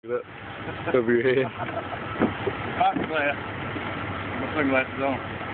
Look, over your head. Hot glass. My sunglasses on.